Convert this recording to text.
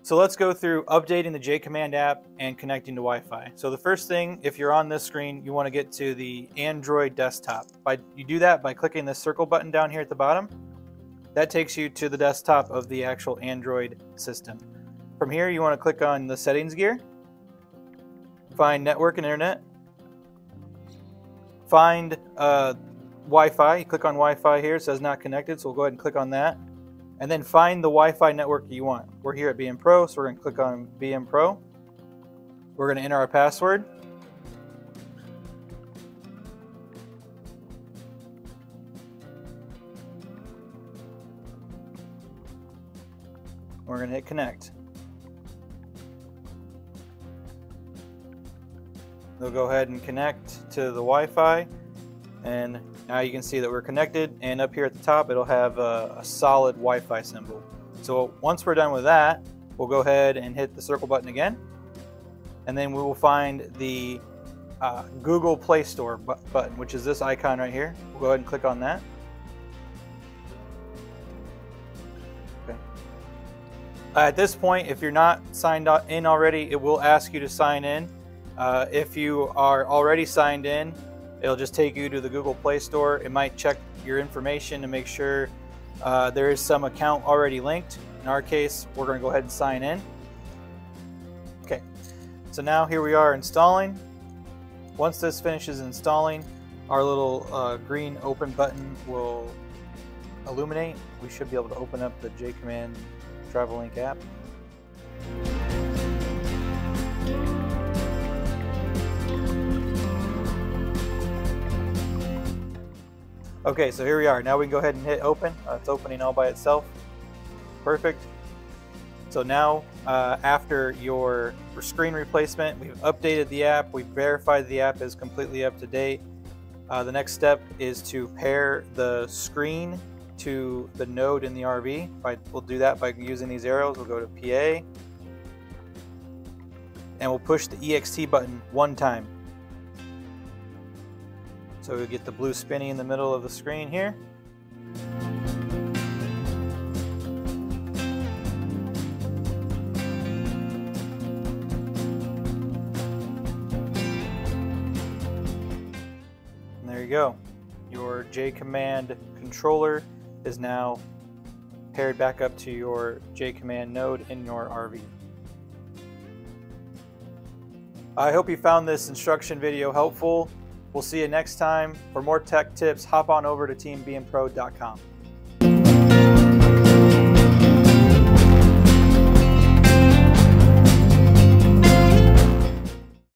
So let's go through updating the JAYCOMMAND app and connecting to Wi-Fi. So the first thing, if you're on this screen, you want to get to the Android desktop. You do that by clicking the circle button down here at the bottom. That takes you to the desktop of the actual Android system. From here, you want to click on the settings gear, find network and internet, find Wi-Fi. You click on Wi-Fi here, it says not connected, so we'll go ahead and click on that. And then find the Wi-Fi network you want. We're here at BMPRO, so we're going to click on BMPRO. We're going to enter our password. We're going to hit connect. They'll go ahead and connect to the Wi-Fi, and now you can see that we're connected, and up here at the top it'll have a solid Wi-Fi symbol. So once we're done with that, we'll go ahead and hit the circle button again, and then we will find the Google Play Store button, which is this icon right here. We'll go ahead and click on that. Okay. At this point, if you're not signed in already, it will ask you to sign in. If you are already signed in, it'll just take you to the Google Play Store. It might check your information to make sure there is some account already linked. In our case, we're going to go ahead and sign in. Okay, so now here we are installing. Once this finishes installing, our little green open button will illuminate. We should be able to open up the JAYCOMMAND Travel Link app. Okay, so here we are. Now we can go ahead and hit open. It's opening all by itself. Perfect. So now, after your screen replacement, we've updated the app. We've verified the app is completely up to date. The next step is to pair the screen to the node in the RV. We'll do that by using these arrows. We'll go to PA, and we'll push the EXT button one time. So we get the blue spinny in the middle of the screen here. And there you go. Your JAYCOMMAND controller is now paired back up to your JAYCOMMAND node in your RV. I hope you found this instruction video helpful. We'll see you next time. For more tech tips, hop on over to teambmpro.com.